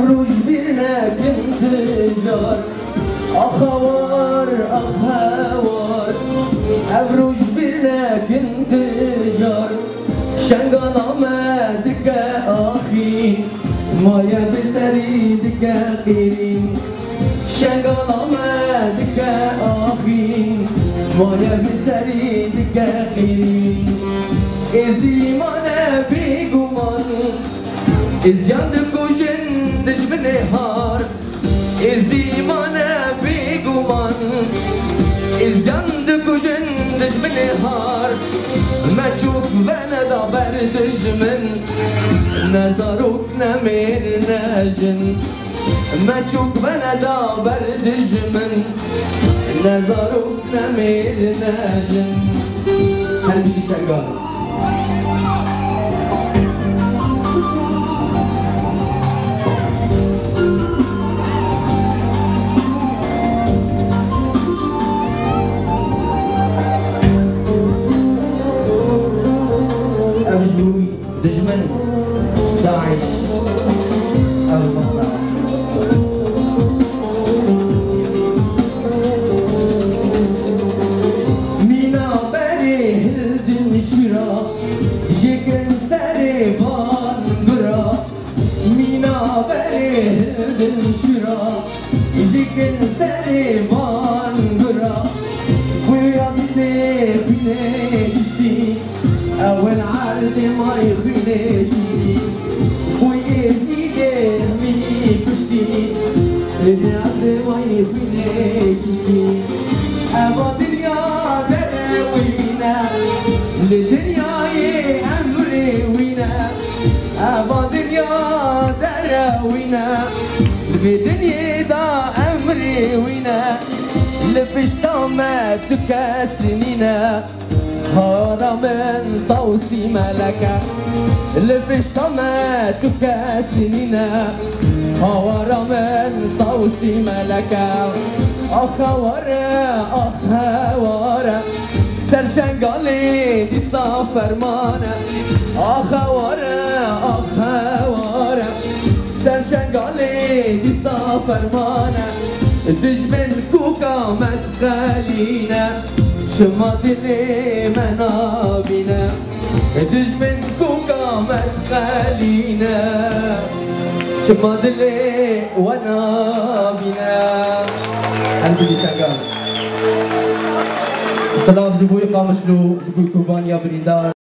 روش birine kintijar Akhavar, akhavar Evruş birine kintijar Şengan Ahmet dike ahi Maya beseri dike kirin Şengan Ahmet dike ahi Maya beseri dike kirin İzdimane biguman İzyandı kuşun düşmene har İzdimane biguman İzyandı kuşun düşmene har Meçuk ve ne da ber düşmün Nezaruk ne mir nejin Meçuk ve ne da ber düşmün Nezaruk ne mir nejin Her bir işten gel دجمن داعش المطلع مينا بري هلدن شرا جيكن سري بان برا مينا بري هلدن شرا جيكن سري بان برا ويا بني أول عرض ما يخليش ويزيد مني كشتي العرض ما يخليش أبا دنيا دروينا لدنيا أمري وينا أبا دنيا دروينا لدنيا دا أمري وينا لفشتا ما تكاسنينا هارا من طوسي ملكا لفشتا ما تكاسنينا هارا من طوسي ملكا أخوارا أخوارا سرشنقالي دي صافرمانا أخوارا أخوارا سرشنقالي دي صافرمانا دجمن كوكا مدخلينا شما دلي منابنا دجمن كوكا مدخلينا شما دلي ونابنا قلبي شغال السلام زبوي قامشلو زبوي كوبانيا بريندار